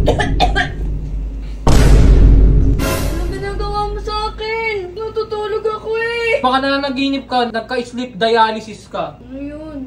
Anong ginagawa mo sa akin? Natutulog ako eh. Baka nanaginip ka, nagka-sleep dialysis ka. Ano yun?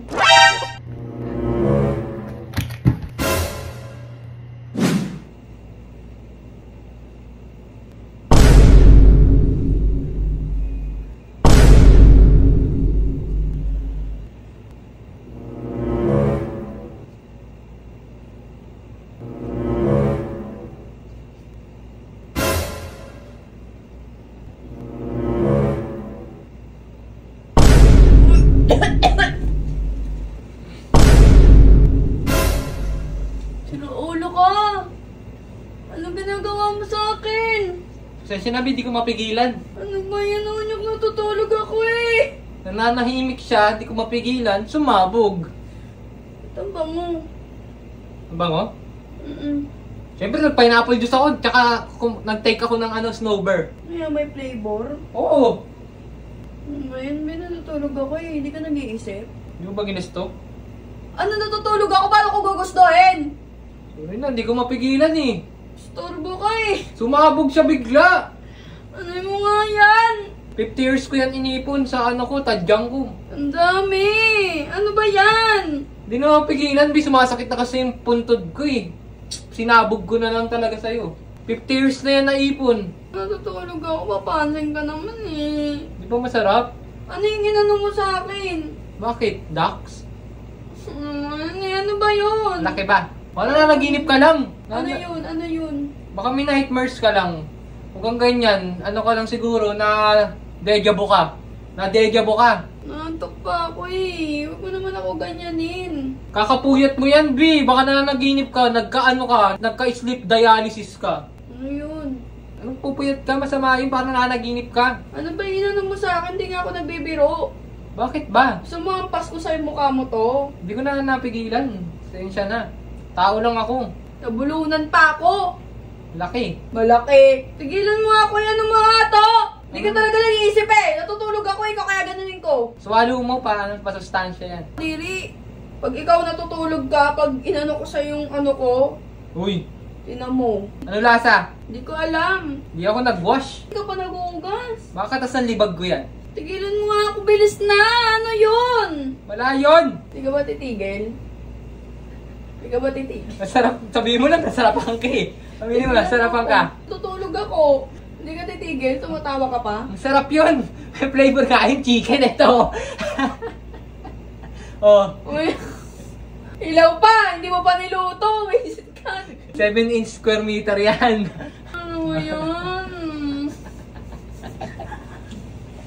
Sinuulo ka! Anong ginagawa mo sa akin? Pasensya na, di ko mapigilan. Ano ba yan? Unyok, natutulog ako eh! Nananahimik siya, di ko mapigilan, sumabog. Ito ba mo? Ang bango? Siyempre, nag-pineapple juice ako, tsaka nag-take ako ng snowbird. Ano yan, may flavor? Oo! Ano ba yan? May natutulog ako eh. Hindi ka nag-iisip? Di mo ba ginesto? Ano natutulog ako? Paano ko gugustuhin? Sorry na, di ko mapigilan eh. Storbo ka eh. Sumabog siya bigla. Ano mo nga yan? 50 years ko yan inipon sa tadyang ko. Ang dami. Ano ba yan? Di na mapigilan, sumasakit na kasi yung puntod ko eh. Sinabog ko na lang talaga sa'yo. 50 years na yan naipon. Natutulog ako, papansin ka naman eh. Di ba masarap? Ano yung ginano mo sa akin? Bakit? Ducks? Ano ba yun? Laki ba? Wala na, naginip ka lang. Ano yun? Ano yun? Baka may nightmares ka lang. Huwag kang ganyan. Ano ka lang siguro na deja vu ka. Na deja vu ka. Nantok pa ako eh. Huwag mo naman ako ganyanin. Kakapuyat mo yan, B. Baka na naginip ka, nagka-sleep dialysis ka. Ano yun? Anong pupuyat ka? Masama yun, baka nanaginip ka. Ano ba inano mo sa akin? Hindi nga ako nagbibiro. Bakit ba? Sumampas ko sa mukha mo to. Hindi ko na napigilan. Sensya na. Tao lang ako. Nabulunan pa ako. Laki. Malaki. Tigilan mo ako yan ng mga to. Hindi ka talaga nag-iisip eh. Natutulog ako, ikaw kaya ganunin ko. Swallow mo, paano pasustansya yan? Diri, pag ikaw natutulog ka, pag inano ko sa yung ano ko, Uy, tinan mo. ano lasa? Hindi ko alam. Hindi ako nag-wash. Hindi ka pa nag-uugas. Baka tas ng libag ko yan. Tigilan mo nga ako, bilis na. Ano yun? Wala yun. Hindi ka ba titigil? Hindi ka ba titigil? Masarap. Sabihin mo lang, nasarapan ka eh. Sabihin mo lang, nasarapan ka. Tutulog ako. Hindi ka titigil? Tumatawa ka pa? Ang sarap yun. May flavor ka yung chicken ito. Oh, Uy, ilaw pa. Hindi mo pa niluto. Wisit ka. 7-inch square meter yan. Ano yan?